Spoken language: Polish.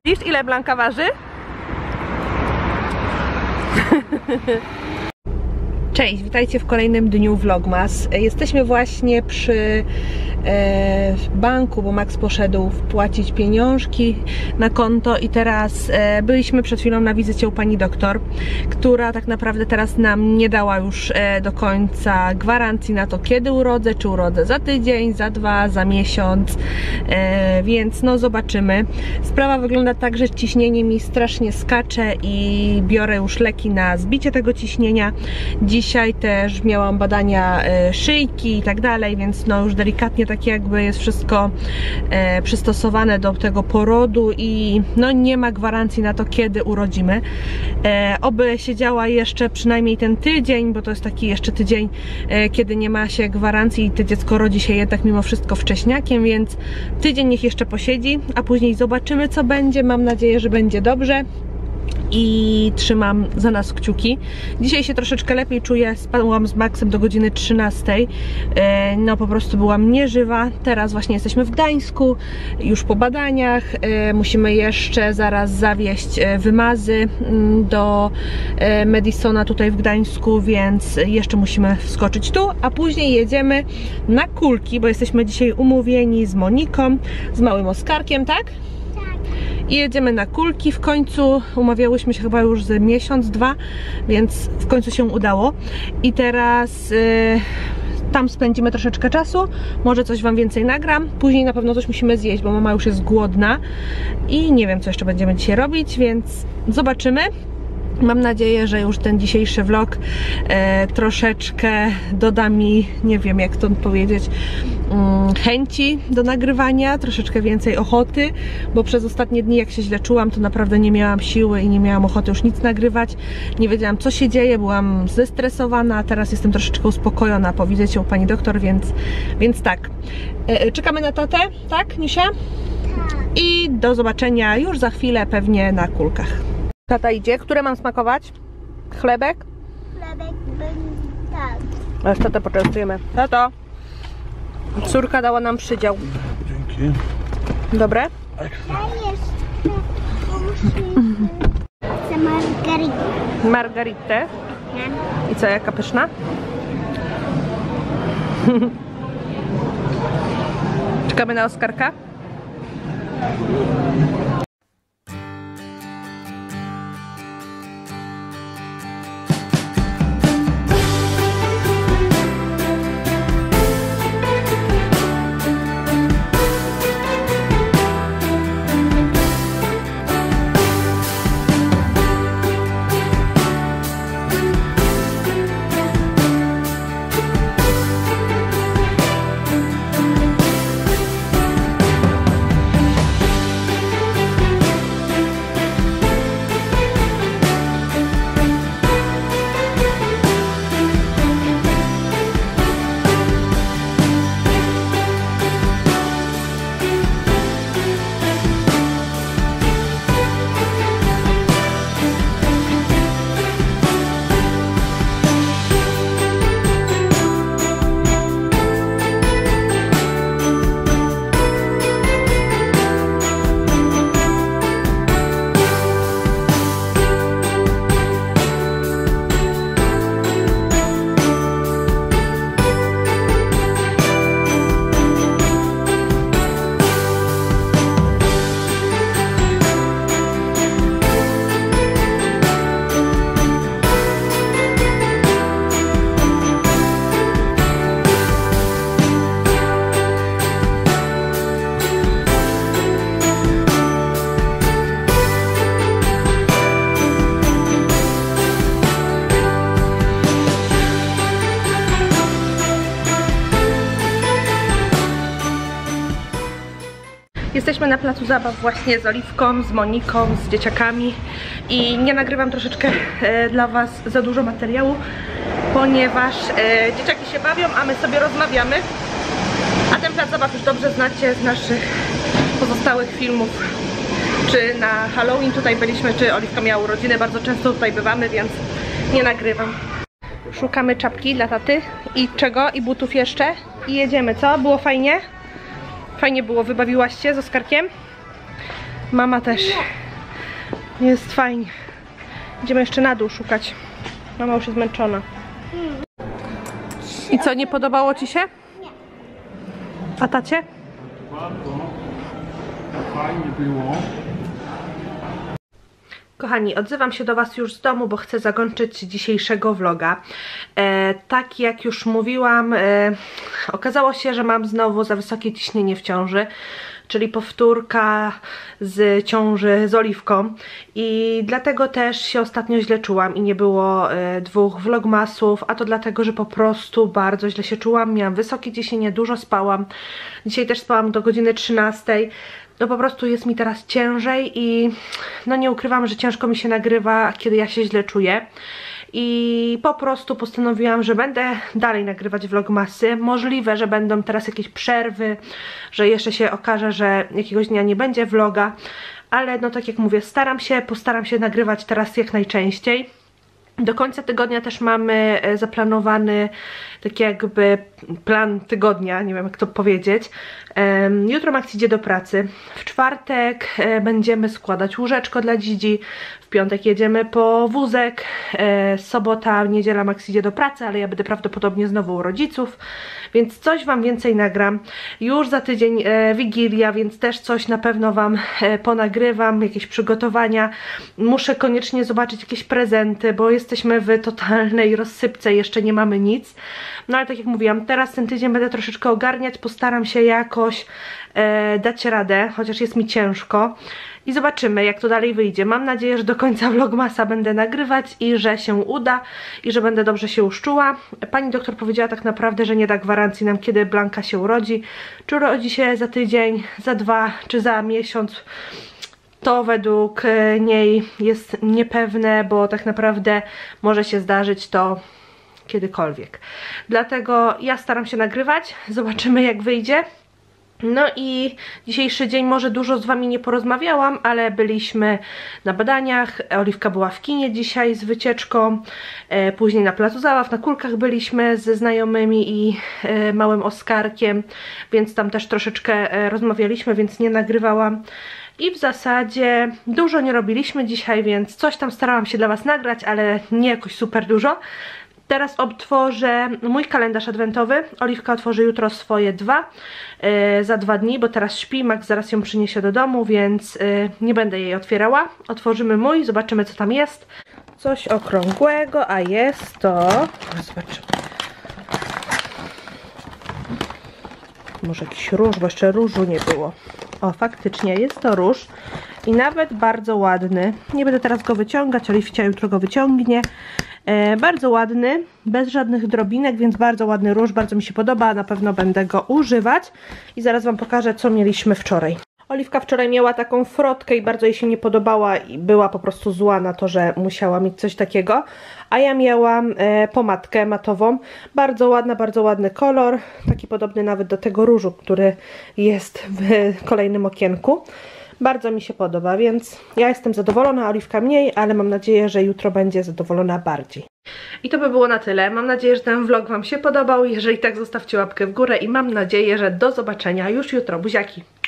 Wiesz, ile Blanka waży? Cześć, witajcie w kolejnym dniu Vlogmas. Jesteśmy właśnie przy banku, bo Max poszedł wpłacić pieniążki na konto i teraz byliśmy przed chwilą na wizycie u pani doktor, która tak naprawdę teraz nam nie dała już do końca gwarancji na to, kiedy urodzę, czy urodzę za tydzień, za 2, za miesiąc, więc no zobaczymy. Sprawa wygląda tak, że ciśnienie mi strasznie skacze i biorę już leki na zbicie tego ciśnienia. Dzisiaj też miałam badania szyjki i tak dalej, więc no już delikatnie tak jakby jest wszystko przystosowane do tego porodu i no nie ma gwarancji na to, kiedy urodzimy. Oby się działa jeszcze przynajmniej ten tydzień, bo to jest taki jeszcze tydzień, kiedy nie ma się gwarancji i to dziecko rodzi się jednak mimo wszystko wcześniakiem, więc tydzień niech jeszcze posiedzi, a później zobaczymy, co będzie. Mam nadzieję, że będzie dobrze i trzymam za nas kciuki. Dzisiaj się troszeczkę lepiej czuję, spadłam z Maxem do godziny 13, no po prostu byłam nieżywa. Teraz właśnie jesteśmy w Gdańsku, już po badaniach, musimy jeszcze zaraz zawieźć wymazy do Madisona tutaj w Gdańsku, więc jeszcze musimy wskoczyć tu, a później jedziemy na kulki, bo jesteśmy dzisiaj umówieni z Moniką, z małym Oskarkiem, tak? I jedziemy na kulki. W końcu umawiałyśmy się chyba już ze miesiąc, 2, więc w końcu się udało. I teraz tam spędzimy troszeczkę czasu. Może coś wam więcej nagram. Później na pewno coś musimy zjeść, bo mama już jest głodna. I nie wiem, co jeszcze będziemy dzisiaj robić, więc zobaczymy. Mam nadzieję, że już ten dzisiejszy vlog troszeczkę doda mi, nie wiem jak to powiedzieć, chęci do nagrywania, troszeczkę więcej ochoty, bo przez ostatnie dni jak się źle czułam, to naprawdę nie miałam siły i nie miałam ochoty już nic nagrywać. Nie wiedziałam, co się dzieje, byłam zestresowana, a teraz jestem troszeczkę uspokojona po wizycie u pani doktor, więc tak. Czekamy na tatę, tak, Nisia? Tak. I do zobaczenia już za chwilę pewnie na kulkach. Tata idzie. Które mam smakować? Chlebek? Chlebek będzie tak. Aż tatę poczęstujemy. Tato! Córka dała nam przydział. Dzięki. Dobre? Ja jeszcze chcę margaritę. Margaritę. I co, jaka pyszna? Czekamy na Oskarka? Jesteśmy na placu zabaw właśnie z Oliwką, z Moniką, z dzieciakami i nie nagrywam troszeczkę dla was za dużo materiału, ponieważ dzieciaki się bawią, a my sobie rozmawiamy. A ten plac zabaw już dobrze znacie z naszych pozostałych filmów. Czy na Halloween tutaj byliśmy, czy Oliwka miała urodziny, bardzo często tutaj bywamy, więc nie nagrywam. Szukamy czapki dla taty i czego? I butów jeszcze. I jedziemy, co? Było fajnie? Fajnie było, wybawiłaś się z Oskarkiem? Mama też. Jest fajnie. Idziemy jeszcze na dół szukać. Mama już jest zmęczona. I co, nie podobało ci się? Nie. A tacie? Bardzo fajnie było. Kochani, odzywam się do was już z domu, bo chcę zakończyć dzisiejszego vloga. Tak jak już mówiłam, okazało się, że mam znowu za wysokie ciśnienie w ciąży, czyli powtórka z ciąży z Oliwką, i dlatego też się ostatnio źle czułam i nie było 2 vlogmasów, a to dlatego, że po prostu bardzo źle się czułam, miałam wysokie ciśnienie, dużo spałam. Dzisiaj też spałam do godziny 13. No po prostu jest mi teraz ciężej i no nie ukrywam, że ciężko mi się nagrywa, kiedy ja się źle czuję. I po prostu postanowiłam, że będę dalej nagrywać vlogmasy. Możliwe, że będą teraz jakieś przerwy, że jeszcze się okaże, że jakiegoś dnia nie będzie vloga. Ale no tak jak mówię, postaram się nagrywać teraz jak najczęściej. Do końca tygodnia też mamy zaplanowany taki jakby plan tygodnia, nie wiem jak to powiedzieć. Jutro Max idzie do pracy, w czwartek będziemy składać łóżeczko dla Dzidzi, w piątek jedziemy po wózek, sobota, niedziela Max idzie do pracy, ale ja będę prawdopodobnie znowu u rodziców, więc coś wam więcej nagram. Już za tydzień Wigilia, więc też coś na pewno wam ponagrywam, jakieś przygotowania. Muszę koniecznie zobaczyć jakieś prezenty, bo jesteśmy w totalnej rozsypce, jeszcze nie mamy nic. No ale tak jak mówiłam, teraz ten tydzień będę troszeczkę ogarniać, postaram się jakoś dać radę, chociaż jest mi ciężko. I zobaczymy, jak to dalej wyjdzie. Mam nadzieję, że do końca vlogmasa będę nagrywać i że się uda i że będę dobrze się już czuła. Pani doktor powiedziała tak naprawdę, że nie da gwarancji nam, kiedy Blanka się urodzi. Czy urodzi się za tydzień, za 2 czy za miesiąc. To według niej jest niepewne, bo tak naprawdę może się zdarzyć to kiedykolwiek. Dlatego ja staram się nagrywać, zobaczymy jak wyjdzie. No i dzisiejszy dzień może dużo z wami nie porozmawiałam, ale byliśmy na badaniach, Oliwka była w kinie dzisiaj z wycieczką, później na placu zabaw, na kulkach byliśmy ze znajomymi i małym Oskarkiem, więc tam też troszeczkę rozmawialiśmy, więc nie nagrywałam. I w zasadzie dużo nie robiliśmy dzisiaj, więc coś tam starałam się dla was nagrać, ale nie jakoś super dużo. Teraz otworzę mój kalendarz adwentowy. Oliwka otworzy jutro swoje 2, za 2 dni, bo teraz śpi. Max zaraz ją przyniesie do domu, więc nie będę jej otwierała. Otworzymy mój, zobaczymy co tam jest. Coś okrągłego, a jest to... Zobaczymy. Może jakiś róż, bo jeszcze różu nie było. O, faktycznie jest to róż i nawet bardzo ładny. Nie będę teraz go wyciągać, Oliwcia jutro go wyciągnie. Bardzo ładny, bez żadnych drobinek, więc bardzo ładny róż, bardzo mi się podoba, na pewno będę go używać i zaraz wam pokażę, co mieliśmy wczoraj. Oliwka wczoraj miała taką frotkę i bardzo jej się nie podobała i była po prostu zła na to, że musiała mieć coś takiego, a ja miałam pomadkę matową, bardzo ładna, bardzo ładny kolor, taki podobny nawet do tego różu, który jest w kolejnym okienku. Bardzo mi się podoba, więc ja jestem zadowolona, Oliwka mniej, ale mam nadzieję, że jutro będzie zadowolona bardziej. I to by było na tyle. Mam nadzieję, że ten vlog wam się podobał. Jeżeli tak, zostawcie łapkę w górę i mam nadzieję, że do zobaczenia już jutro. Buziaki!